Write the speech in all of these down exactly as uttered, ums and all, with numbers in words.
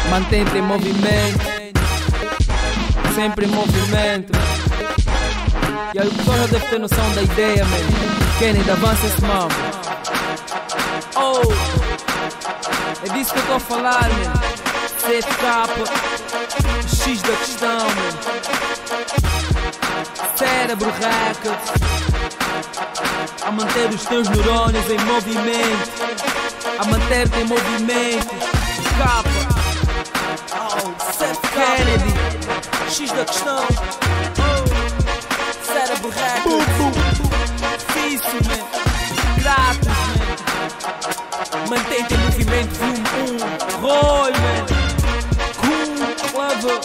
Mantém-te em movimento, sempre em movimento. E aí o pessoal já deve ter noção da ideia, man. Kennedy, avança esse mambo. Oh, é disso que eu tô a falar, man. C F K, X da questão, man. Cérebro Records, a manter os teus neurônios em movimento, a manter-te em movimento. Capa, oh, C F K, Kennedy, X da questão, oh, Cérebro Records, difícil, man, gratos, man. Mantém-te em movimento, volume um, roll, man, cool, clever.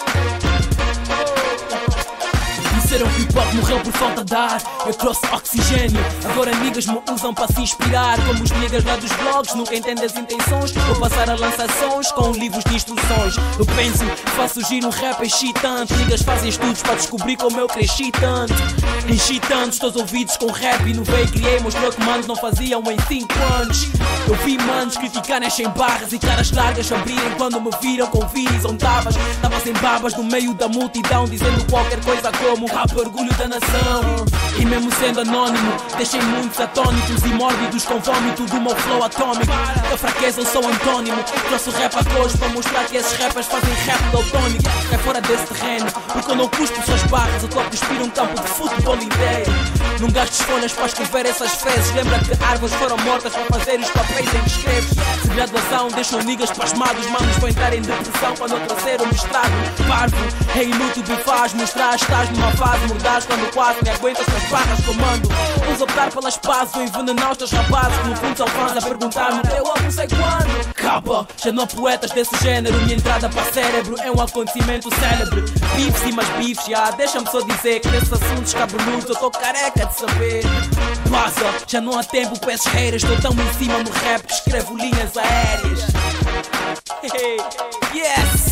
Disseram que o hip hop morreu por falta de ar. Eu trouxe oxigênio, agora niggas me usam para se inspirar. Como os niggas lá dos blogs, nunca entendem as intenções. Vou passar a lançar sons com livros de instruções. Eu penso, faço surgir um rap excitante. Niggas fazem estudos para descobrir como eu cresci tanto. Enchi tanto os teus ouvidos com rap. Inovei, criei, mostrou que manos não faziam em cinco anos. Eu vi manos criticarem sem barras e caras largas abrirem quando me viram com vídeos. Onde estavas? Estavas em babas no meio da multidão, dizendo qualquer coisa como rap, orgulho da nação. E mesmo sendo anónimo, deixei muitos atónitos e mórbidos com vômito do meu flow atômico. Da fraqueza eu sou antônimo. Trouxe o rap a cores para mostrar que esses rappers fazem rap daltónico. É fora desse terreno, porque eu não cuspo suas barras. Eu tô a cuspir um campo de futebol inteiro. Não gastes folhas para escrever essas frases. Lembra que árvores foram mortas para fazer os papéis em que escreves. Se graduação deixam niggas pasmados, manos vão entrar em depressão quando eu trouxer o mestrado. Parvo, é inútil bifaz, mostrar estás numa fase mordaz quando quase nem aguentas tuas barras comando. Vamos optar pelas pazes ou envenenar os teus rapazes que no fundo são fãs a perguntar-me eu não sei quando. Capa, já não há poetas desse género. Minha entrada para cérebro é um acontecimento célebre. Bifes e mais bifes, já deixa-me só dizer que desses assuntos cabeludos eu tô careca de saber. Passa, já não há tempo para esses haters. Estou tão em cima no rap que escrevo linhas aéreas. Hey, yes!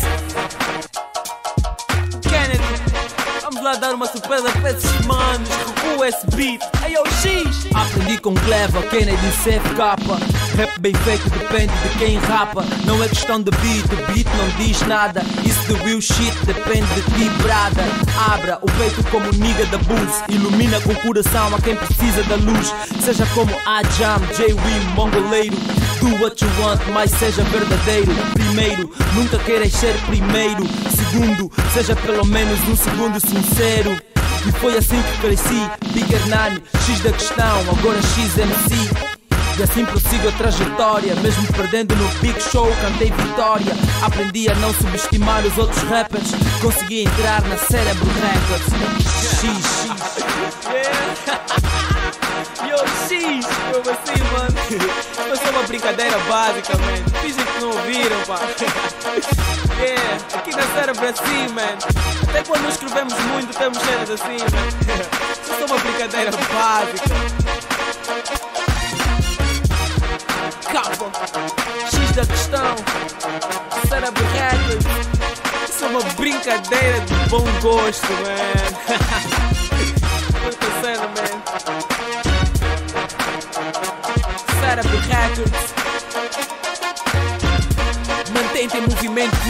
Kennedy, vamos lá dar uma surpresa para esses manos. Recua esse beat. Hey, yo, X! Aprendi com Clever, Kennedy, C F K. Rap bem feito depende de quem rapa. Não é questão de beat, o beat não diz nada. Isso de real shit depende de ti, brada. Abra o peito como nigga da Bulls. Ilumina com o coração a quem precisa da luz. Seja como Ajam, J-Wim, mongoleiro. Do what you want, mas seja verdadeiro. Primeiro, nunca queiras ser primeiro. Segundo, seja pelo menos um segundo sincero. E foi assim que cresci. Big Hernani, X da questão, agora X M C. E assim prossigo a trajetória. Mesmo perdendo no Big Show, cantei vitória. Aprendi a não subestimar os outros rappers. Consegui entrar na Cérebro Records. X. Yo, X, como assim, mano? Foi só uma brincadeira básica, man. Fingem que não ouviram, pá. Yeah, aqui na Cérebro é assim, man. Até quando não escrevemos muito, temos cenas assim, man. Foi só uma brincadeira básica. Capa, X da questão, Cérebro Records. Isso é uma brincadeira de bom gosto, man. Muita cena, man. Cérebro Records. Mantém-te em movimento,